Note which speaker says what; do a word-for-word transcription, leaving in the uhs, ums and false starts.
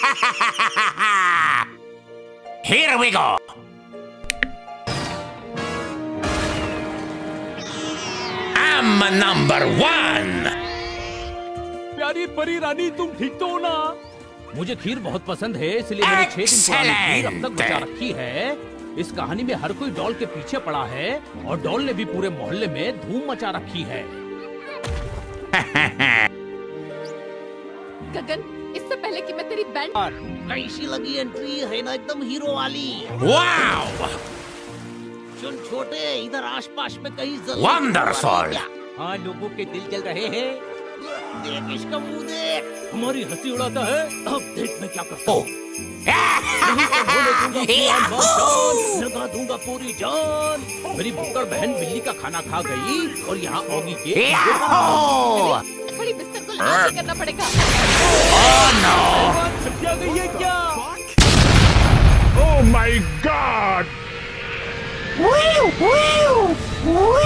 Speaker 1: Here we go. I'm number one.
Speaker 2: प्यारी परी रानी, तुम ठीक तो हो ना? मुझे खीर बहुत पसंद है, इसलिए मैंने छह दिन पुरानी खीर अब तक बचा रखी है। इस कहानी में हर कोई डॉल के पीछे पड़ा है और डॉल ने भी पूरे मोहल्ले में धूम मचा रखी है।
Speaker 3: गगन, इससे पहले कि मैं तेरी बैंड
Speaker 4: कैसी लगी एंट्री? है ना एकदम हीरो वाली।
Speaker 1: वाओ!
Speaker 4: सुन छोटे, इधर आसपास में कहीं जल
Speaker 1: वंडरफुल।
Speaker 2: हाँ, लोगों के दिल जल रहे हैं।
Speaker 4: देख इसका मुंह देख।
Speaker 2: हमारी हंसी उड़ाता है। अब देख मैं क्या करता हूँ। लगा दूंगा पूरी जान। मेरी बुक्कड़ बहन बिल्ली का खाना खा गई और यहाँ ओगी के
Speaker 3: खड़ी बिस्तर को लाल करना पड़ेगा।
Speaker 2: क्या गई है क्या?
Speaker 5: Oh my God!
Speaker 6: Woo! Woo! Woo!